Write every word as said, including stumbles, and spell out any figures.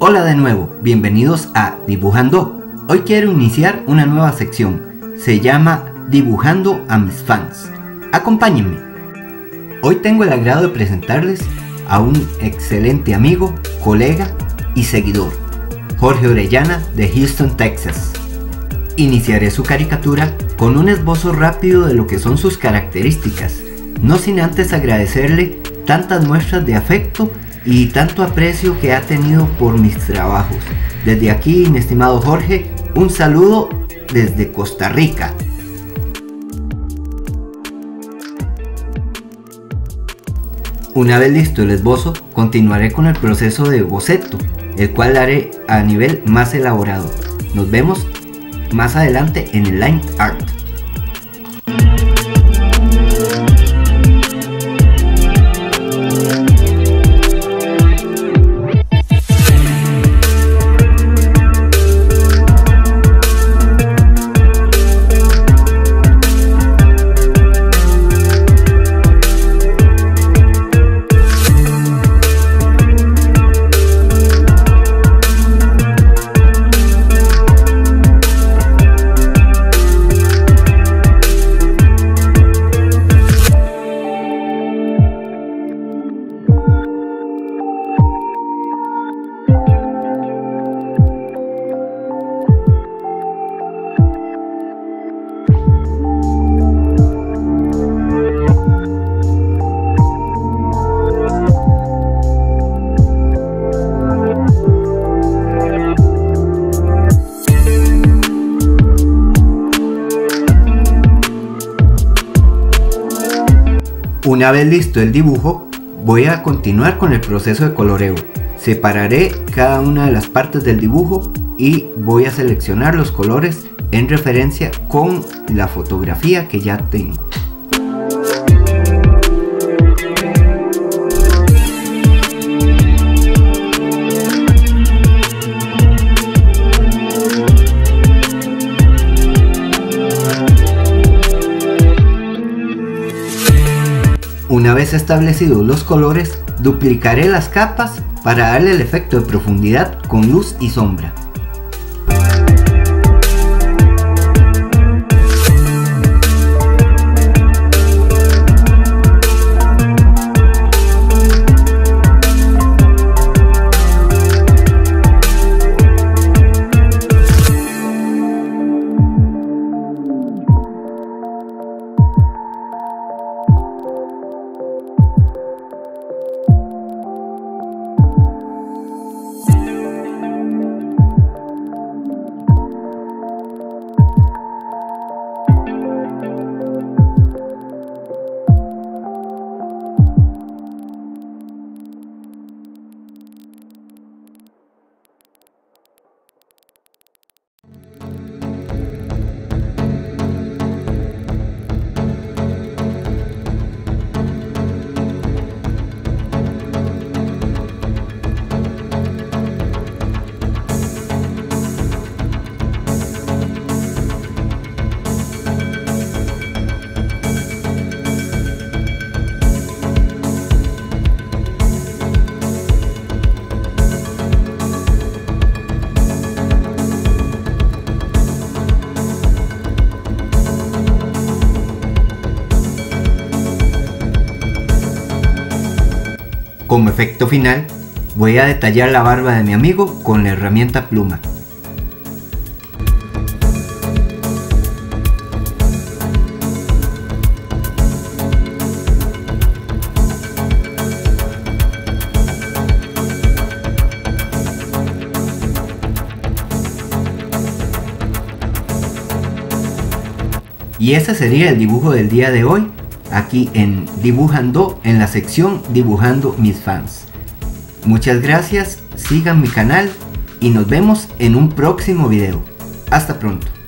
Hola de nuevo, bienvenidos a Dibujando. Hoy quiero iniciar una nueva sección, se llama Dibujando a mis fans. Acompáñenme. Hoy tengo el agrado de presentarles a un excelente amigo, colega y seguidor, Jorge Orellana de Houston, Texas. Iniciaré su caricatura con un esbozo rápido de lo que son sus características, no sin antes agradecerle tantas muestras de afecto y tanto aprecio que ha tenido por mis trabajos. Desde aquí, mi estimado Jorge, un saludo desde Costa Rica. Una vez listo el esbozo, continuaré con el proceso de boceto, el cual haré a nivel más elaborado. Nos vemos más adelante en el line art. Una vez listo el dibujo, voy a continuar con el proceso de coloreo. Separaré cada una de las partes del dibujo y voy a seleccionar los colores en referencia con la fotografía que ya tengo. Una vez establecidos los colores, duplicaré las capas para darle el efecto de profundidad con luz y sombra. Como efecto final, voy a detallar la barba de mi amigo con la herramienta pluma. Y ese sería el dibujo del día de hoy, aquí en Dibujando, en la sección Dibujando mis fans. Muchas gracias, sigan mi canal y nos vemos en un próximo video. Hasta pronto.